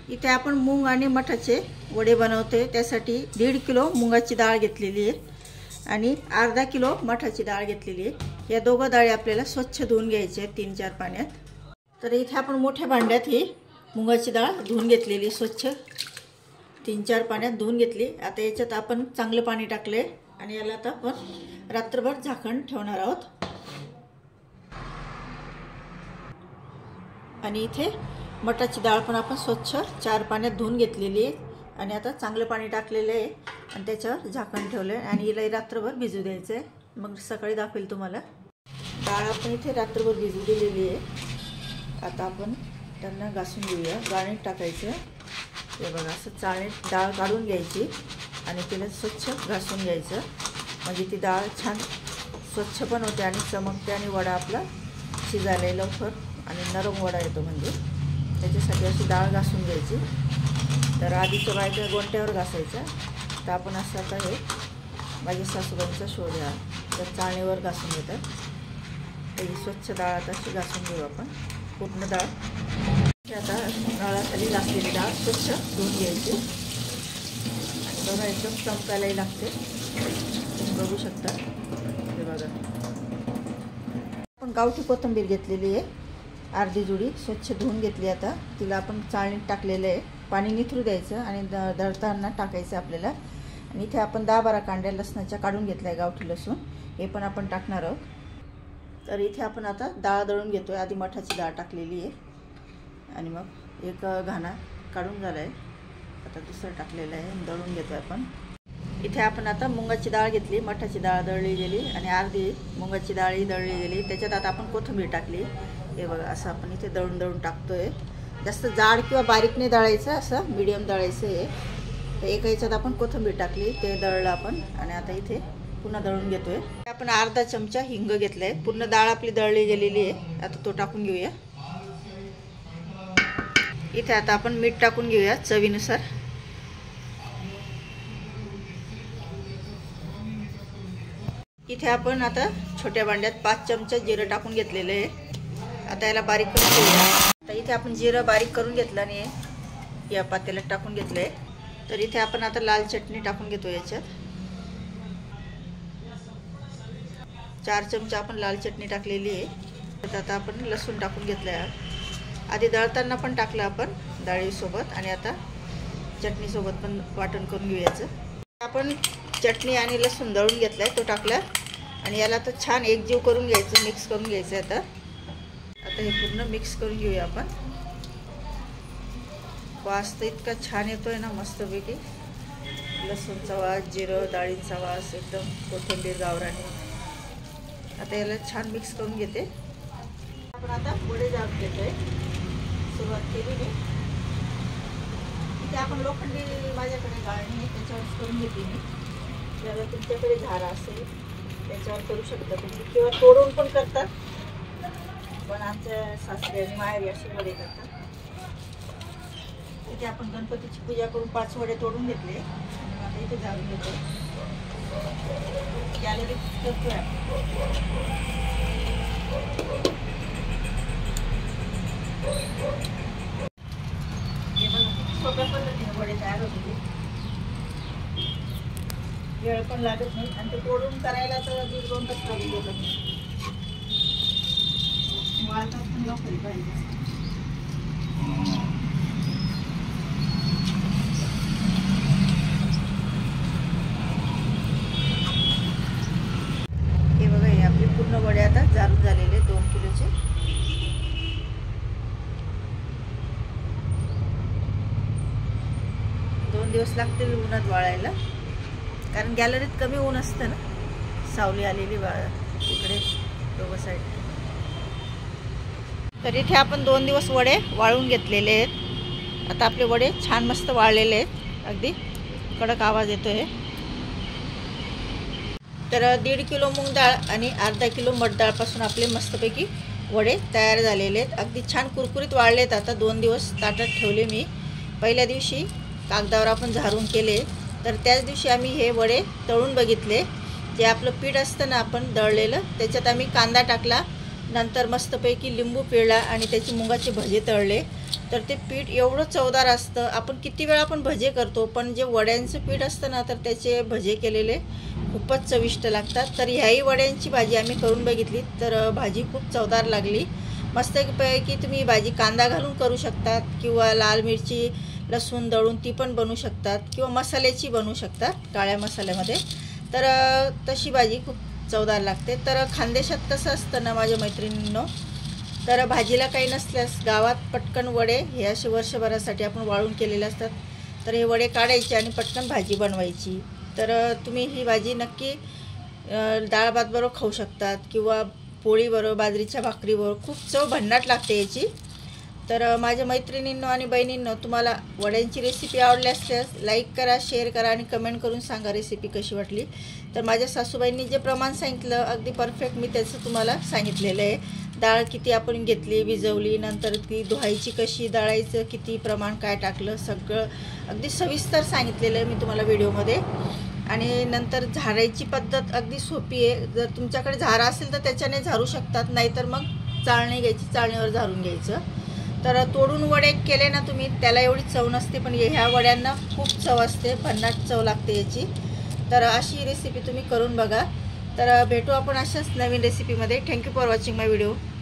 इथे आपण मूग आणि मठाचे वडे बनवतोय। त्यासाठी 1.5 किलो मुगाची डाळ घेतलेली आहे आणि अर्धा किलो मठाची डाळ घेतलेली आहे। या दोघं डाळी आपल्याला स्वच्छ धुवून घ्यायचे 3-4 पाण्यात। तर इथे आपण मोठ्या भांड्यात ही मुगाची डाळ धुवून घेतलेली स्वच्छ 3-4 पाण्यात धुवून घेतली। आता याच्यात आपण चांगलं पाणी टाकले आणि याला आता आपण रात्रभर झाकण ठेवणार आहोत। आणि इथे मठाची डाळ पण आपण स्वच्छ 4 पाण्यात धुवून घेतलेली आहे आणि आता चांगलं पाणी टाकलेलं आहे आणि त्याच्यावर झाकण ठेवलं आहे आणि हिला रात्रभर भिजू द्यायचं आहे। मग सकाळी दाखवेल तुम्हाला। डाळ आपण इथे रात्रभर भिजू दिलेली आहे। आता आपण त्यांना घासून घेऊया। गाळणीत टाकायचं, हे बघा असं चाळणीत डाळ काढून घ्यायची आणि तिला स्वच्छ घासून घ्यायचं, म्हणजे ती डाळ छान स्वच्छ पण होते आणि चमकते आणि वडा आपला शिजायला लवकर आणि नरम वडा येतो। म्हणजे त्याच्यासाठी अशी डाळ घासून घ्यायची। तर आधीच्या बायका गोंट्यावर घासायच्या, तर आपण असं आता हे माझ्या सासूबाईंचा शोध आहे, तर चाळणीवर घासून घेतात। तर ही स्वच्छ डाळ आता अशी घासून घेऊ आपण पूर्ण डाळ। आता डाळाखाली घासलेली डाळ स्वच्छ धुवून घ्यायची आणि बघा एकदम चमकायलाही लागते, तुम्ही बघू शकता। हे बघा आपण गावठी कोथिंबीर घेतलेली आहे, अर्धी जुडी स्वच्छ धुवून घेतली। आता तिला आपण चाळणीत टाकलेलं आहे, पाणी निथरू द्यायचं आणि दळताना टाकायचं आपल्याला। आणि इथे आपण 10-12 कांड्या लसणाच्या काढून घेतल्या गावठी लसूण, हे पण आपण टाकणार आहोत। तर इथे आपण आता डाळ दळून घेतोय। आधी मठाची डाळ टाकलेली आहे आणि मग एक घाणा काढून झाला आहे, आता दुसरं टाकलेलं आहे, दळून घेतोय आपण। इथे आपण आता मुगाची डाळ घेतली, मठाची डाळ दळली गेली आणि अर्धी मुगाची डाळही दळली गेली। त्याच्यात आता आपण कोथिंबीर टाकली, हे बघा असं आपण इथे दळून टाकतोय। जास्त जाड किंवा बारीक नाही दळायचं, असं मीडियम दळायचं आहे। तर एका ह्याच्यात आपण कोथिंबीर टाकली, ते दळलं आपण आणि आता इथे पुन्हा दळून घेतोय। आपण अर्धा चमचा हिंग घेतलाय, पूर्ण डाळ आपली दळली गेलेली आहे, आता तो टाकून घेऊया। इथे आता आपण मीठ टाकून घेऊया चवीनुसार। इथे आपण आता छोट्या भांड्यात 5 चमचा जिरं टाकून घेतलेलं आहे, आता याला बारीक करून घेऊया। आता इथे आपण जिरं बारीक करून घेतलं आणि या पातेल्यात टाकून घेतलंय। तर इथे आपण आता लाल चटणी टाकून घेतो याच्यात, 4 चमचा आपण लाल चटणी टाकलेली आहे। आता आपण लसूण टाकून घेतलंय, आधी दळताना पण टाकलं आपण डाळीसोबत आणि आता चटणीसोबत पण वाटण करून घेऊयाचं। आपण चटणी आणि लसूण दळून घेतलाय, तो टाकला आणि याला आता छान एकजीव करून घ्यायचं, मिक्स करून घ्यायचं। आता हे पूर्ण मिक्स करून घेऊया आपण। वास तर इतका छान येतोय ना मस्तपैकी, लसूणचा वास, जिरं, डाळींचा वास, एकदम कोथिंबीर गावरानी। आता याला छान मिक्स करून घेते। आपण आता वडे जाळून घेतोय, सुरुवात केली मी। इथे आपण लोखंडी माझ्याकडे गाळणी त्याच्यावर करून घेते मी, जर तुमच्याकडे झारा असेल त्याच्यावर करू शकता तुम्ही, किंवा तोडून पण करतात, पण आमच्या सासरे आणि माहेरी असे वडे करतात। इथे आपण गणपतीची पूजा करून 5 वडे तोडून घेतले आणि आता इथे जाळून घेतो, गॅलरीत करतोय सोप्या पद्धतीने वडे तयार होते, वेळ पण लागत नाही आणि ते तोडून करायला तर 1-2 तास लागून जातात, वाळतात पण लवकर पाहिजे। हे बघा, हे आपले पूर्ण वडे आता जाळून झालेले 2 किलोचे। दोन दिवस लागतील उन्हात वाळायला, कारण गॅलरीत कमी ऊन असतं ना, सावली आलेली इकडे दोघं साईड। तर इथे आपण 2 दिवस वडे वाळून घेतलेले आहेत। आता आपले वडे छान मस्त वाळलेले आहेत, अगदी कडक आवाज येतोय। तर 1.5 किलो मूग डाळ आणि अर्धा किलो मठ डाळपासून आपले मस्तपैकी वडे तयार झालेले आहेत, अगदी छान कुरकुरीत वाळलेत। आता 2 दिवस ताटात ठेवले मी। पहिल्या दिवशी कागदावर आपण झारून केले, तर त्याच दिवशी आम्ही हे वडे तळून बघितले। जे आपलं पीठ असतं ना आपण दळलेलं, त्याच्यात आम्ही कांदा टाकला, नंतर मस्तपैकी लिंबू पिळला आणि त्याची मुगाचे भजे तळले. तर ते पीठ एवढं चवदार असतं. आपण किती वेळा आपण भजे करतो, पण जे वड्यांचं पीठ असतं ना, तर त्याचे भजे केलेले खूपच चविष्ट लागतात. तर ह्याही वड्यांची भाजी आम्ही करून बघितली, तर भाजी खूप चवदार लागली. मस्तपैकी तुम्ही भाजी कांदा घालून करू शकतात किंवा लाल मिरची लसूण दळून ती पण बनवू शकतात किंवा मसाल्याची बनवू शकतात काळ्या मसाल्यामध्ये. तर तशी भाजी खूप चवदार लागते. तर खानदेशात कसं असतं ना माझ्या मैत्रिणींनो, तर भाजीला काही नसल्यास गावात पटकन वडे हे असे वर्षभरासाठी आपण वाळून केलेले असतात. तर हे वडे काढायचे आणि पटकन भाजी बनवायची. तर तुम्ही ही भाजी नक्की डाळ भात बरोबर खाऊ शकतात किंवा पोळीबरोबर, बाजरीच्या भाकरीबरोबर खूप चव भन्नाट लागते याची. तर माझ्या मैत्रिणींनो आणि बहिणींनो, तुम्हाला वड्यांची रेसिपी आवडली असल्यास लाईक करा, शेअर करा आणि कमेंट करून सांगा रेसिपी कशी वाटली. तर माझ्या सासूबाईंनी जे प्रमाण सांगितलं अगदी परफेक्ट मी त्याचं तुम्हाला सांगितलेलं आहे. डाळ किती आपण घेतली, भिजवली, नंतर ती धुवायची कशी, दळायचं किती, प्रमाण काय टाकलं, सगळं अगदी सविस्तर सांगितलेलं आहे मी तुम्हाला व्हिडिओमध्ये. आणि नंतर झारायची पद्धत अगदी सोपी आहे. जर तुमच्याकडे झारा असेल तर त्याच्याने झारू शकतात, नाहीतर मग चाळणी घ्यायची, चाळणीवर झारून घ्यायचं. तर तोडून वडे केले ना तुम्ही, त्याला एवढी चव नसते, पण ह्या वड्यांना खूप चव असते, भन्नाट चव लागते याची. तर अशी रेसिपी तुम्ही करून बघा. तर भेटू आपण अशाच नवीन रेसिपीमध्ये. Thank you for watching my video.